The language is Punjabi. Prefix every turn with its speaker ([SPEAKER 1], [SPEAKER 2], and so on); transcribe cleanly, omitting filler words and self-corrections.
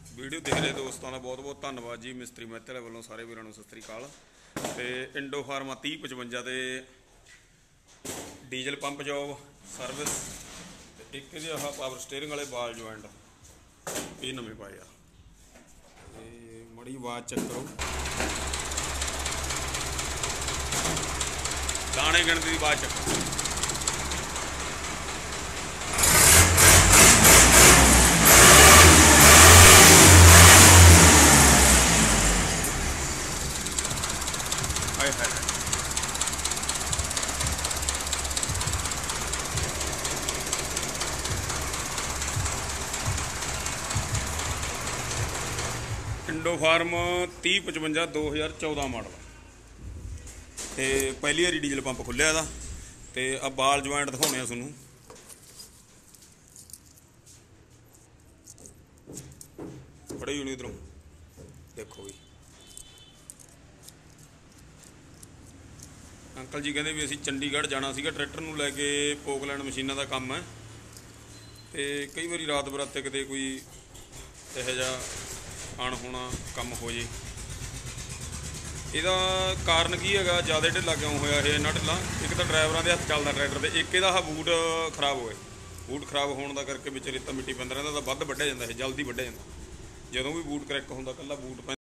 [SPEAKER 1] ਵੀਡੀਓ ਦੇਖ ਰਹੇ ਦੋਸਤਾਂ ਦਾ ਬਹੁਤ ਬਹੁਤ ਧੰਨਵਾਦ ਜੀ। ਮਿਸਤਰੀ ਮਹਿਤੇ ਵਾਲੇ ਵੱਲੋਂ ਸਾਰੇ ਵੀਰਾਂ ਨੂੰ ਸਤਿ ਸ੍ਰੀ ਅਕਾਲ। ਤੇ ਇੰਡੋ ਫਾਰਮਾ 3055 ਤੇ ਡੀਜ਼ਲ ਪੰਪ ਜੋਬ ਸਰਵਿਸ ਤੇ ਇੱਕ ਇਹਦੇ ਆਹ ਪਾਵਰ ਸਟੀਅਰਿੰਗ ਵਾਲੇ ਬਾਲ ਜੁਆਇੰਟ ਇਹ ਨਵੇਂ ਪਾਏ ਆ। ਤੇ ਮੜੀ ਆਵਾਜ਼ ਚੈੱਕ ਕਰੋ, ਦਾਣੇ ਗਿਣਤੀ ਦੀ ਆਵਾਜ਼ ਚੈੱਕ ਕਰੋ। इंडो फार्म 3055 2014 मॉडल ते पहली बारी डीजल पंप खुलिया था। ते अब बाल ज्वाइंट दिखाने तुहानू। बड़े ही इधरों देखो भी अंकल जी कहते भी असी चंडीगढ़ जाना सीगा ट्रैक्टर नूं लैके पोकलैंड मशीनां दा काम है। ते कई बारी रात बराते किते कोई इहो जिहा अणहोणा काम हो जे। ਇਹਦਾ ਕਾਰਨ ਕੀ ਹੈਗਾ, ਜ਼ਿਆਦਾ ਢਿੱਲਾ ਕਿਉਂ ਹੋਇਆ ਇਹ ਇੰਨਾ ਢਿੱਲਾ? ਇੱਕ ਤਾਂ ਡਰਾਈਵਰਾਂ ਦੇ ਹੱਥ ਚੱਲਦਾ ਟਰੈਕਟਰ ਤੇ, ਇੱਕ ਇਹਦਾ ਆਹ ਬੂਟ ਖਰਾਬ ਹੋਏ। ਬੂਟ ਖਰਾਬ ਹੋਣ ਦਾ ਕਰਕੇ ਵਿੱਚ ਰੇਤਾ ਮਿੱਟੀ ਪੈਂਦਾ ਰਹਿੰਦਾ ਤਾਂ ਵੱਧ ਵੱਢਿਆ ਜਾਂਦਾ, ਇਹ ਜਲਦੀ ਵੱਢਿਆ ਜਾਂਦਾ। ਜਦੋਂ ਵੀ ਬੂਟ ਕਰੈਕ ਹੁੰਦਾ ਕੱਲਾ ਬੂਟ